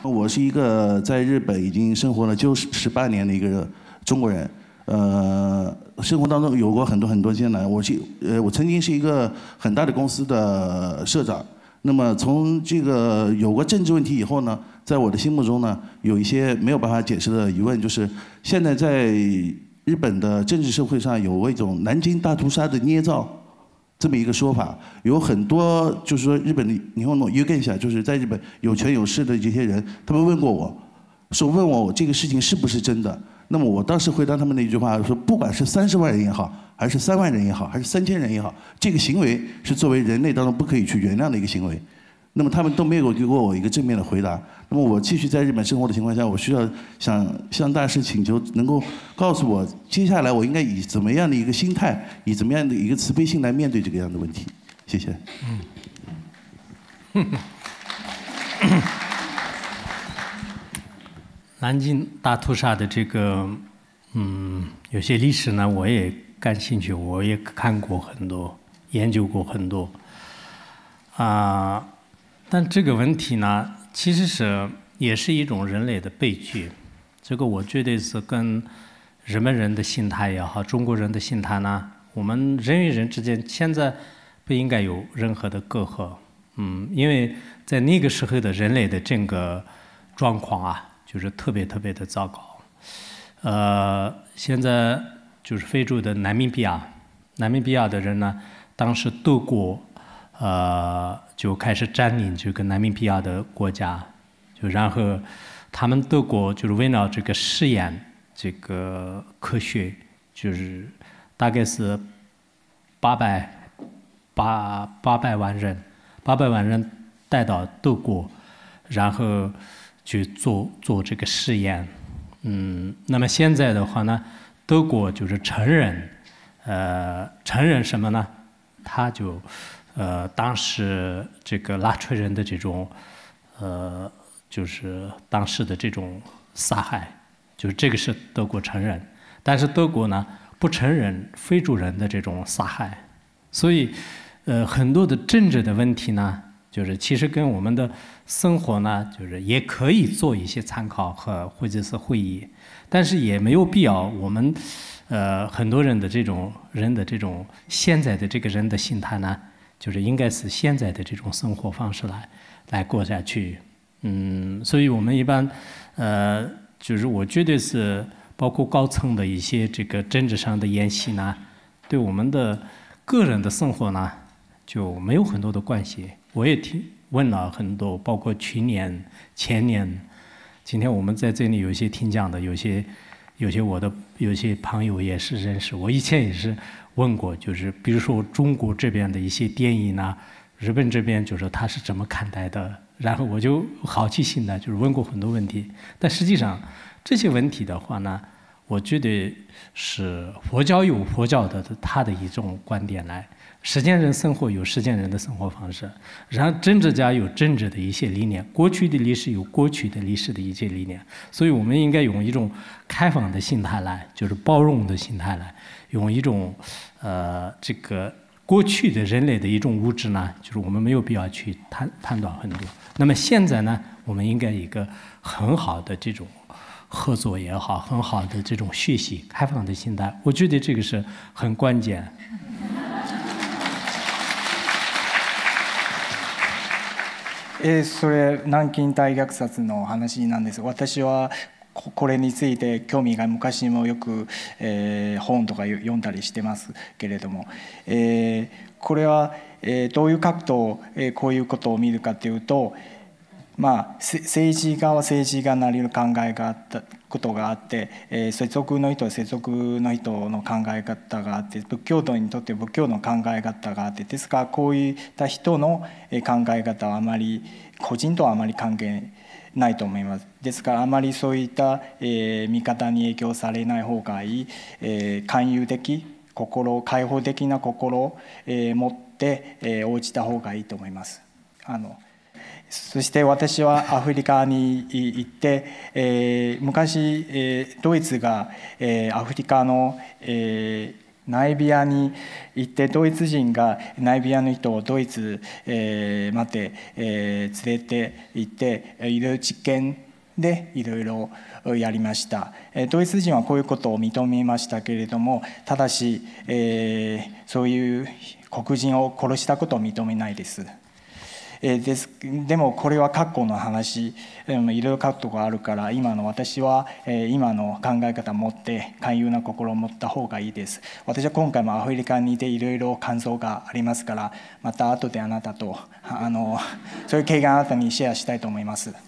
我是一个在日本已经生活了18年的一个中国人，生活当中有过很多艰难。我曾经是一个很大的公司的社长。那么从这个有过政治问题以后呢，在我的心目中呢，有一些没有办法解释的疑问，就是现在在日本的政治社会上有过一种南京大屠杀的捏造。这么一个说法，有很多就是说日本的日本の有権者，就是在日本有权有势的这些人，他们问过我，问我这个事情是不是真的。那么我当时回答他们的一句话说，不管是30万人也好，还是3万人也好，还是3000人也好，这个行为是作为人类当中不可以去原谅的一个行为。那么他们都没有给过我一个正面的回答。那么我继续在日本生活的情况下，我需要想向大师请求，能够告诉我接下来我应该以怎么样的一个心态，以怎么样的一个慈悲心来面对这个样的问题。谢谢。 南京大屠杀的这个，有些历史呢，我也感兴趣，我也看过很多，研究过很多。但这个问题呢，其实也是一种人类的悲剧。这个我觉得是跟日本人的心态也好，中国人的心态呢，我们人与人之间现在不应该有任何的隔阂。因为在那个时候的人类的整个状况啊，就是特别的糟糕。现在就是非洲的南米比亚的人呢，当时德国就开始占领这个南米比亚的国家，然后他们德国就是为了这个实验这个科学，就是大概是800万人带到德国，然后去做这个实验。那么现在的话呢，德国就是承认什么呢？他就当时这个纳粹人的这种就是当时的这种杀害，就是这个是德国承认，但是德国呢不承认非洲人的这种杀害，所以很多的政治的问题呢，就是其实跟我们的生活呢，就是也可以做一些参考或者是会议，但是也没有必要我们很多人的这种现在的这个人的心态呢，就是应该是现在的这种生活方式来过下去。所以我们一般就是我觉得是包括高层的一些这个政治上的演习呢，对我们的个人的生活呢就没有很多的关系。我也问了很多，包括去年、前年，今天我们在这里有一些听讲的，有些我的有些朋友也是认识，我以前也是问过，就是比如说中国这边的一些电影呢，日本这边就是他是怎么看待的，然后我就好奇心的就是问过很多问题，但实际上这些问题的话呢，我觉得是佛教有佛教的他的一种观点来。实践人生活有实践人的生活方式，然后政治家有政治的一些理念，过去的历史有过去的历史的一些理念，所以我们应该用一种开放的心态来，就是包容的心态来，用一种这个过去的人类的一种物质呢，就是我们没有必要去判断很多。那么现在呢，我们应该一个很好的这种合作也好，很好的这种学习开放的心态，我觉得这个是很关键。 それ南京大虐殺の話なんです。私はこれについて興味が昔もよく、本とか読んだりしてますけれども、これは、どういう角度、こういうことを見るかというと、政治家は政治家なりの考えがあったことがあって、世俗の人は世俗の人の考え方があって、仏教徒にとって仏教の考え方があって、ですからこういった人の考え方はあまり個人とはあまり関係ないと思います。ですからあまりそういった、見方に影響されない方がいい、寛容的心、開放的な心を、持って、応じた方がいいと思います。そして私はアフリカに行って、昔、ドイツが、アフリカの、 ナイビアに行ってドイツ人がナイビアの人をドイツまで連れて行っていろいろ実験でいろいろやりました。ドイツ人はこういうことを認めましたけれども、ただしそういう黒人を殺したことを認めないです。でもこれは過去の話、いろいろ過去があるから、私は今の考え方を持って寛容な心を持った方がいいです。私は今回もアフリカにいていろいろ感想がありますから、また後であなたとそういう経験あなたにシェアしたいと思います。